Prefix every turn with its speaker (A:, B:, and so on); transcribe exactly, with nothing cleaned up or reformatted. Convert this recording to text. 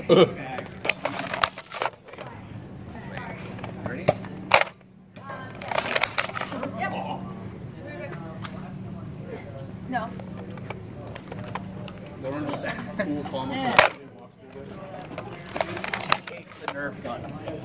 A: Ready?
B: Yep. No.
A: Lauren just cool palm
B: Yeah.
A: the Nerf guns.